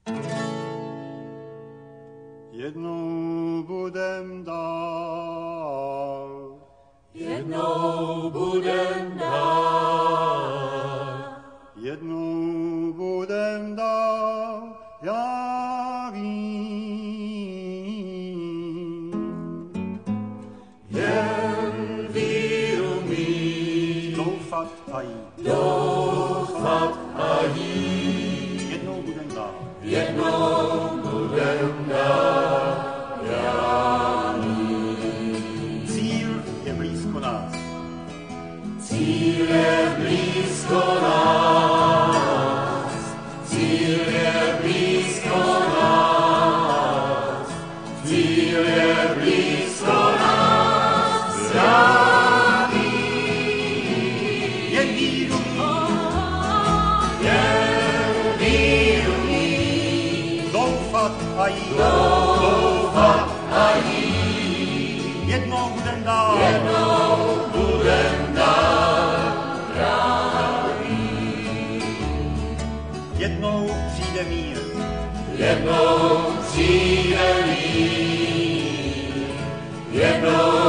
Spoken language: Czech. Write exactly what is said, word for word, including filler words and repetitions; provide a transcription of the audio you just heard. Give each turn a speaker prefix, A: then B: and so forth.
A: Jednou budem dál,
B: jednou budem dál,
A: jednou budem dál, já vím.
B: Jen víru mít,
A: Doufat a jít,
B: doufat a jít,
A: jednou budem dál,
B: jednou budem dál, já vím.
A: cíl je blízko nás,
B: Cíl je blízko nás, cíl je blízko nás, cíl je blízko nás, já vím.
A: jen víru mít,
B: Jen víru mít,
A: doufat a jít,
B: doufat a jít,
A: jednou budem dál,
B: jednou budem dál,
A: jednou přijde mír,
B: jednou přijde mír, jednou